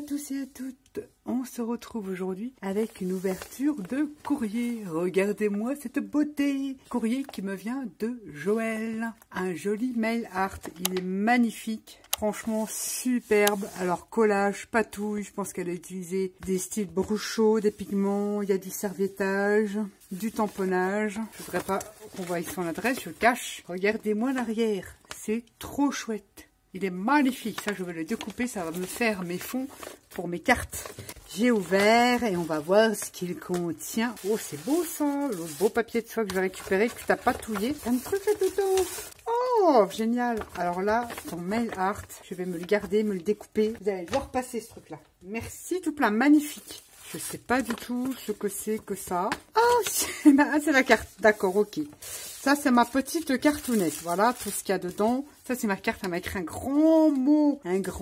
tous et à toutes, on se retrouve aujourd'hui avec une ouverture de courrier. Regardez-moi cette beauté. Courrier qui me vient de Joël. Un joli mail art, il est magnifique. Franchement superbe. Alors collage, patouille, je pense qu'elle a utilisé des styles Bruchot, des pigments, il y a du serviettage, du tamponnage. Je voudrais pas qu'on voie son adresse, je cache. Regardez-moi l'arrière, c'est trop chouette. Il est magnifique, ça je vais le découper, ça va me faire mes fonds pour mes cartes. J'ai ouvert et on va voir ce qu'il contient. Oh c'est beau ça, le beau papier de soie que je vais récupérer, que tu as patouillé. Un truc là-dedans. Oh génial. Alors là, ton mail art, je vais me le garder, me le découper. Vous allez voir passer ce truc là. Merci tout plein, magnifique. Je sais pas du tout ce que c'est que ça. Oh c'est la carte, d'accord, ok. Ça, c'est ma petite cartoonette. Voilà, tout ce qu'il y a dedans. Ça, c'est ma carte. Elle m'a écrit un grand mot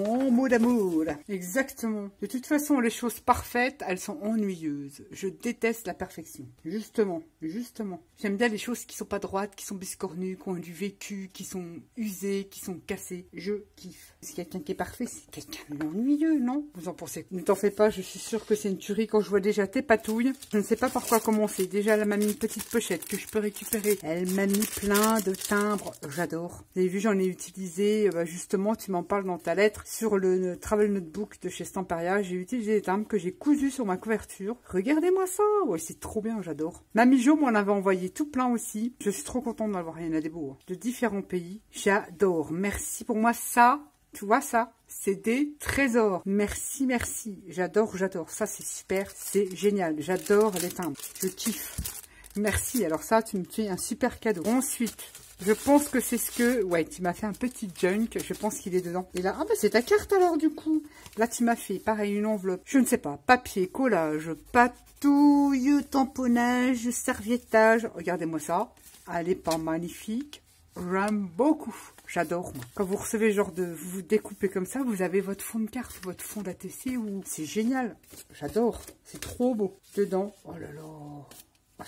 d'amour. Exactement. De toute façon, les choses parfaites, elles sont ennuyeuses. Je déteste la perfection. Justement. J'aime bien les choses qui sont pas droites, qui sont biscornues, qui ont du vécu, qui sont usées, qui sont cassées. Je kiffe. C'est quelqu'un qui est parfait, c'est quelqu'un d'ennuyeux, non? Vous en pensez? Ne t'en fais pas, je suis sûre que c'est une tuerie quand je vois déjà tes patouilles. Je ne sais pas par quoi commencer. Déjà, elle m'a mis une petite pochette que je peux récupérer. Elle m'a mis plein de timbres, j'adore. Vous avez vu, j'en ai utilisé, justement, tu m'en parles dans ta lettre, sur le Travel Notebook de chez Stamperia. J'ai utilisé des timbres que j'ai cousus sur ma couverture. Regardez-moi ça, ouais, c'est trop bien, j'adore. Mamie Jo m'en avait envoyé tout plein aussi. Je suis trop contente d'avoir, il y en a des beaux, hein, de différents pays. J'adore, merci pour moi, ça, tu vois ça, c'est des trésors. Merci, j'adore, ça c'est super, c'est génial, j'adore les timbres, je kiffe. Merci, alors ça, tu me fais un super cadeau. Ensuite, je pense que c'est ce que... Ouais, tu m'as fait un petit junk, je pense qu'il est dedans. Et là, ah bah c'est ta carte alors du coup. Là, tu m'as fait, pareil, une enveloppe. Je ne sais pas, papier, collage, patouille, tamponnage, serviettage. Regardez-moi ça. Elle est pas magnifique. J'aime beaucoup. J'adore, moi. Quand vous recevez genre de... Vous découpez comme ça, vous avez votre fond de carte, votre fond d'ATC ou... C'est génial. J'adore. C'est trop beau. Dedans, oh là là... Oh,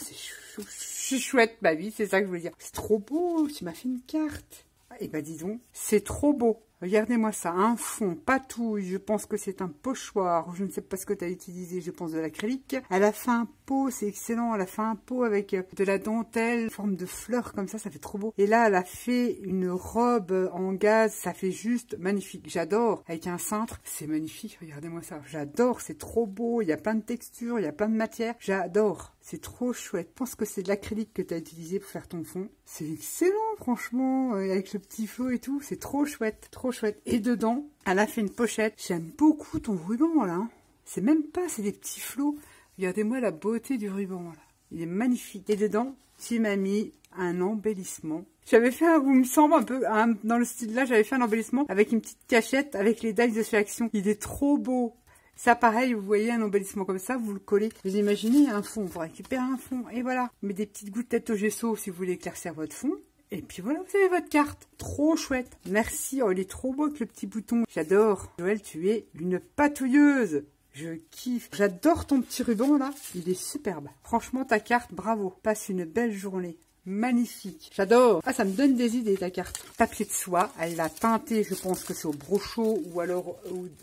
c'est chouette, ma vie, c'est ça que je voulais dire. C'est trop beau, tu m'as fait une carte. Et bah dis donc, c'est trop beau. Regardez-moi ça, un fond, patouille, je pense que c'est un pochoir, je ne sais pas ce que tu as utilisé, je pense de l'acrylique. Elle a fait un pot, c'est excellent, elle a fait un pot avec de la dentelle, forme de fleurs comme ça fait trop beau. Et là, elle a fait une robe en gaz, ça fait juste magnifique, j'adore. Avec un cintre, c'est magnifique, regardez-moi ça, j'adore, c'est trop beau, il y a plein de textures, il y a plein de matières, j'adore. C'est trop chouette. Je pense que c'est de l'acrylique que tu as utilisé pour faire ton fond. C'est excellent, franchement, avec le petit flot et tout. C'est trop chouette, trop chouette. Et dedans, elle a fait une pochette. J'aime beaucoup ton ruban, là. C'est même pas, c'est des petits flots. Regardez-moi la beauté du ruban, là. Il est magnifique. Et dedans, tu m'as mis un embellissement. J'avais fait un, il me semble un peu, dans le style là, j'avais fait un embellissement avec une petite cachette, avec les dies de chez Action. Il est trop beau. Ça, pareil, vous voyez un embellissement comme ça, vous le collez. Vous imaginez un fond, vous récupérez un fond, et voilà. Vous mettez des petites gouttelettes au gesso si vous voulez éclaircir votre fond. Et puis voilà, vous avez votre carte. Trop chouette. Merci, oh, il est trop beau avec le petit bouton. J'adore. Joël, tu es une patouilleuse. Je kiffe. J'adore ton petit ruban, là. Il est superbe. Franchement, ta carte, bravo. Passe une belle journée. Magnifique, j'adore. Ah, ça me donne des idées, ta carte. Papier de soie, elle l'a teinté, je pense que c'est au Bruchot ou alors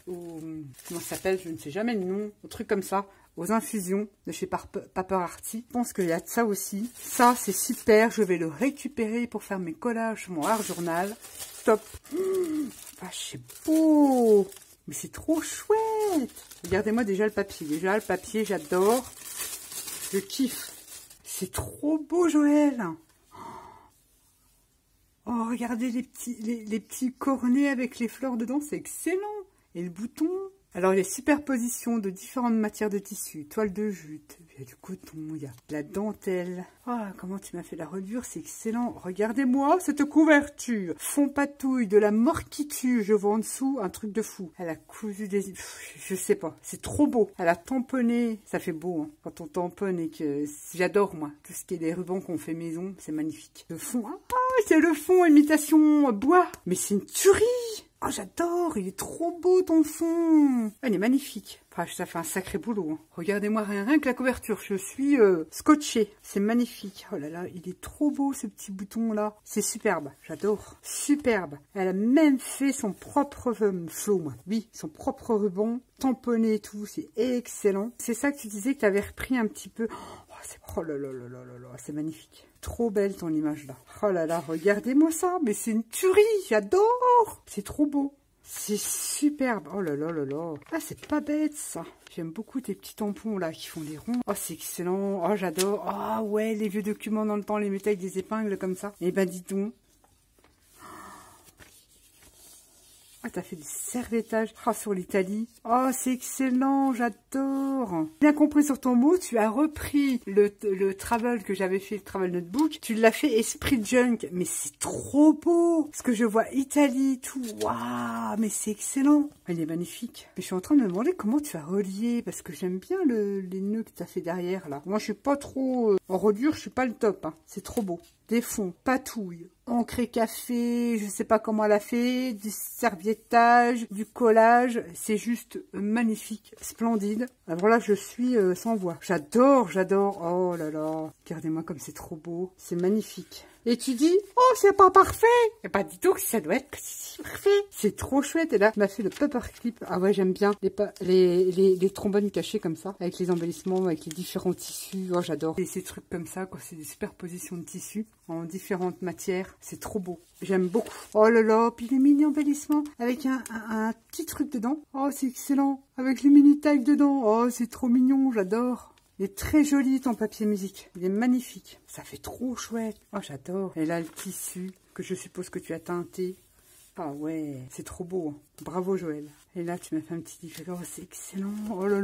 comment ça s'appelle, je ne sais jamais le nom, au truc comme ça, aux infusions de chez Paperarty. Je pense qu'il y a de ça aussi. Ça, c'est super, je vais le récupérer pour faire mes collages sur mon art journal. Top. Ah, c'est beau. Mais c'est trop chouette. Regardez-moi déjà le papier. Déjà, le papier, j'adore. Je kiffe. C'est trop beau, Joël. Oh, regardez les petits cornets avec les fleurs dedans, c'est excellent. Et le bouton. Alors, les superpositions de différentes matières de tissu, toile de jute, il y a du coton, il y a de la dentelle. Oh, comment tu m'as fait la reliure, c'est excellent. Regardez-moi cette couverture. Fond patouille, de la mort qui tue, je vois en dessous un truc de fou. Elle a cousu des... je sais pas, c'est trop beau. Elle a tamponné, ça fait beau, hein, quand on tamponne et que... J'adore, moi, tout ce qui est des rubans qu'on fait maison, c'est magnifique. Le fond, ah, c'est le fond imitation bois. Mais c'est une tuerie. Oh, j'adore, il est trop beau ton fond. Il est magnifique. Enfin, ça fait un sacré boulot. Hein. Regardez-moi rien que la couverture, je suis scotchée. C'est magnifique. Oh là là, il est trop beau ce petit bouton là. C'est superbe, j'adore. Superbe. Elle a même fait son propre flot, oui, son propre ruban, tamponné et tout, c'est excellent. C'est ça que tu disais que tu avais repris un petit peu. Oh là là là là là là, c'est magnifique. Trop belle ton image là. Oh là là, regardez-moi ça, mais c'est une tuerie, j'adore. C'est trop beau. C'est superbe. Oh là là là là. Ah, c'est pas bête ça. J'aime beaucoup tes petits tampons là qui font des ronds. Oh, c'est excellent. Oh, j'adore. Ah ouais, les vieux documents dans le temps, les mettaient avec des épingles comme ça. Eh ben, dis donc. Ah, t'as fait des servettages sur l'Italie. Oh, c'est excellent, j'adore. Bien compris sur ton mot, tu as repris le travel que j'avais fait, le travel notebook. Tu l'as fait esprit junk, mais c'est trop beau. Parce que je vois Italie, tout. Waouh, mais c'est excellent. Il est magnifique. Mais je suis en train de me demander comment tu as relié, parce que j'aime bien les nœuds que tu as fait derrière, là. Moi, je suis pas trop... en reliure, je suis pas le top. Hein. C'est trop beau. Des fonds, patouille, encré café, je sais pas comment elle a fait, du serviettage, du collage, c'est juste magnifique, splendide. Alors là, je suis sans voix. J'adore, j'adore. Oh là là, regardez-moi comme c'est trop beau, c'est magnifique. Et tu dis, oh, c'est pas parfait. Et pas du tout que ça doit être si parfait. C'est trop chouette. Et là, tu m'as fait le paperclip. Ah ouais, j'aime bien les trombones cachés comme ça, avec les embellissements, avec les différents tissus. Oh, j'adore. Et ces trucs comme ça, quoi, c'est des superpositions de tissus en différentes matières. C'est trop beau. J'aime beaucoup. Oh là là, puis les mini embellissements avec un petit truc dedans. Oh, c'est excellent. Avec les mini tags dedans. Oh, c'est trop mignon. J'adore. Il est très joli ton papier musique, il est magnifique, ça fait trop chouette, oh j'adore. Et là le tissu que je suppose que tu as teinté, ah ouais, c'est trop beau, hein. Bravo Joël. Et là tu m'as fait un petit livret, oh c'est excellent, oh là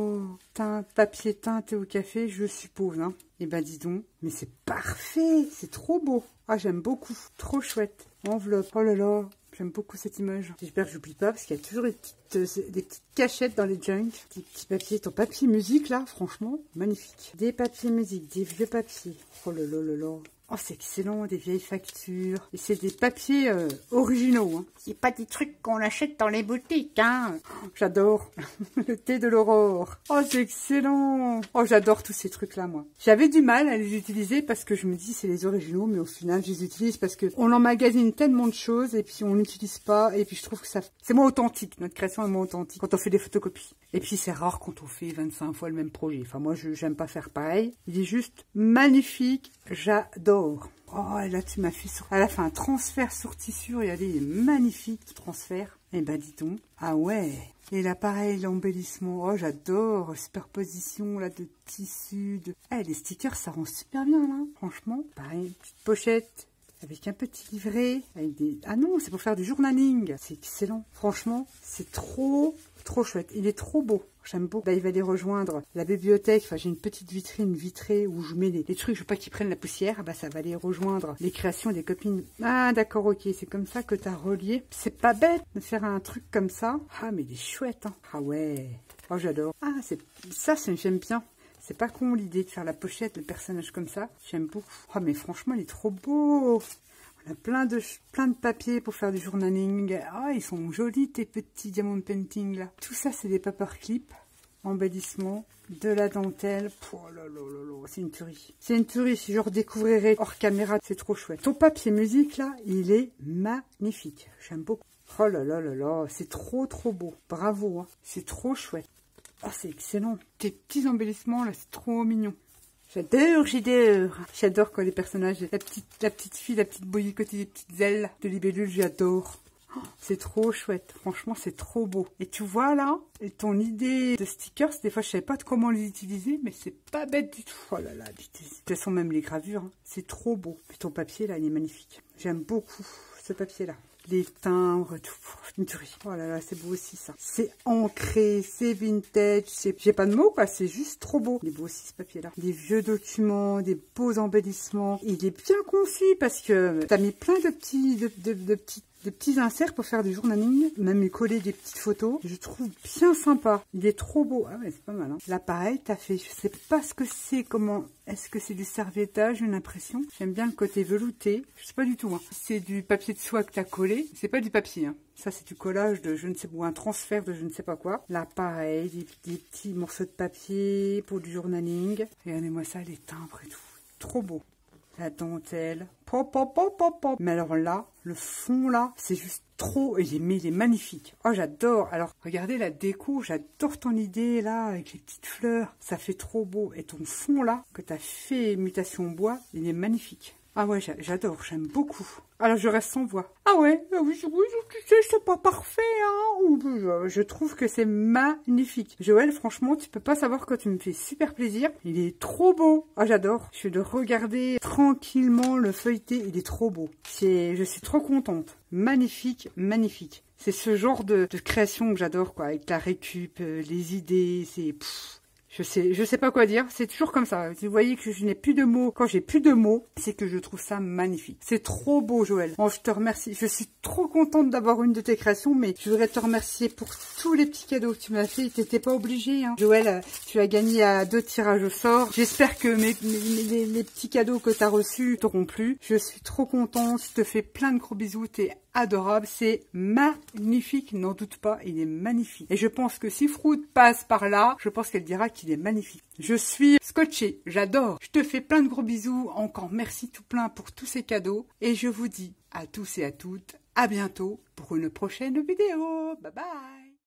là, papier teinté au café je suppose, hein. Et ben dis donc, mais c'est parfait, c'est trop beau, ah j'aime beaucoup, trop chouette, enveloppe, oh là là. J'aime beaucoup cette image. J'espère que j'oublie pas parce qu'il y a toujours des petites cachettes dans les junks. Des petits papiers. Ton papier musique là, franchement, magnifique. Des papiers musique, des vieux papiers. Oh là là là là. Oh, c'est excellent, des vieilles factures. Et c'est des papiers originaux. Hein. C'est pas des trucs qu'on achète dans les boutiques. Hein. Oh, j'adore. Le thé de l'aurore. Oh, c'est excellent. Oh, j'adore tous ces trucs-là, moi. J'avais du mal à les utiliser parce que je me dis c'est les originaux, mais au final, je les utilise parce que on emmagasine tellement de choses et puis on n'utilise pas. Et puis je trouve que ça, c'est moins authentique. Notre création est moins authentique quand on fait des photocopies. Et puis c'est rare quand on fait 25 fois le même projet. Enfin, moi, j'aime pas faire pareil. Il est juste magnifique. J'adore. Oh, et là, tu m'as fait elle a fait un transfert sur tissu. Regardez, il est magnifique, ce transfert. Eh ben, dis donc. Ah ouais. Et là, pareil, l'embellissement. Oh, j'adore. Superposition, là, de tissu. Ah, les stickers, ça rend super bien, là. Franchement. Pareil, petite pochette. Avec un petit livret. Avec des... Ah non, c'est pour faire du journaling. C'est excellent. Franchement, c'est trop chouette. Il est trop beau. J'aime beaucoup. Là, il va aller rejoindre la bibliothèque. Enfin, j'ai une petite vitrine vitrée où je mets les trucs, je veux pas qu'ils prennent la poussière. Bah, ça va aller rejoindre les créations des copines. Ah, d'accord, ok. C'est comme ça que tu as relié. C'est pas bête de faire un truc comme ça. Ah, mais il est chouette, hein. Ah ouais. Oh, j'adore. Ah, j'aime bien. C'est pas con l'idée de faire la pochette, le personnage comme ça. J'aime beaucoup. Oh, mais franchement, il est trop beau. On a plein de papiers pour faire du journaling. Ah, ils sont jolis tes petits diamond painting là. Tout ça, c'est des paperclips, embellissement, de la dentelle. Oh là là là là, c'est une tuerie. C'est une tuerie, si je redécouvrirais hors caméra, c'est trop chouette. Ton papier musique là, il est magnifique. J'aime beaucoup. Oh là là là là, c'est trop beau. Bravo, hein. C'est trop chouette. Oh, c'est excellent. Tes petits embellissements là, c'est trop mignon. J'adore quand les personnages, la petite fille, la petite boyicotée, des petites ailes de libellule, j'adore. Oh, c'est trop chouette, franchement c'est trop beau. Et tu vois là, et ton idée de stickers, des fois je savais pas comment les utiliser, mais c'est pas bête du tout. Oh là là, de toute façon même les gravures, hein, c'est trop beau. Puis ton papier là, il est magnifique. J'aime beaucoup ce papier là. Les timbres, tout, une tuerie. Oh là là, c'est beau aussi ça. C'est ancré, c'est vintage, j'ai pas de mots quoi, c'est juste trop beau. Il est beau aussi ce papier là. Des vieux documents, des beaux embellissements. Il est bien conçu parce que t'as mis plein de petits des petits inserts pour faire du journaling, même y coller des petites photos. Je trouve bien sympa. Il est trop beau. Ah ouais, c'est pas mal. Hein. Là, pareil, t'as fait, je sais pas ce que c'est, comment, est-ce que c'est du serviettage, j'ai l'impression. J'aime bien le côté velouté. Je sais pas du tout. Hein. C'est du papier de soie que t'as collé. C'est pas du papier. Hein. Ça, c'est du collage de je ne sais où, un transfert de je ne sais pas quoi. Là, pareil, des petits morceaux de papier pour du journaling. Regardez-moi ça, les timbres et tout. Trop beau. La dentelle. Pop, pop, pop, pop, pop. Mais alors là, le fond là, c'est juste trop. Mais il est magnifique. Oh, j'adore. Alors, regardez la déco. J'adore ton idée là, avec les petites fleurs. Ça fait trop beau. Et ton fond là, que tu as fait mutation bois, il est magnifique. Ah ouais, j'adore, j'aime beaucoup. Alors je reste sans voix. Ah ouais, oui, c'est pas parfait, hein. Je trouve que c'est magnifique. Joël, franchement, tu peux pas savoir que tu me fais super plaisir. Il est trop beau. Ah, j'adore. Je vais le regarder tranquillement, le feuilleter. Il est trop beau. Je suis trop contente. Magnifique, magnifique. C'est ce genre de création que j'adore, quoi. Avec la récup, les idées, c'est... Je sais pas quoi dire, c'est toujours comme ça. Vous voyez que je n'ai plus de mots. Quand j'ai plus de mots, c'est que je trouve ça magnifique. C'est trop beau, Joël. Bon, je te remercie. Je suis trop contente d'avoir une de tes créations, mais je voudrais te remercier pour tous les petits cadeaux que tu m'as fait. T'étais pas obligé, hein. Joël, tu as gagné à 2 tirages au sort. J'espère que les petits cadeaux que tu as reçus t'auront plu. Je suis trop contente. Je te fais plein de gros bisous. T'es adorable. C'est magnifique. N'en doute pas. Il est magnifique. Et je pense que si Fruit passe par là, je pense qu'elle dira qu'il est magnifique. Je suis scotchée, j'adore. Je te fais plein de gros bisous. Encore merci tout plein pour tous ces cadeaux. Et je vous dis à tous et à toutes, à bientôt pour une prochaine vidéo. Bye bye.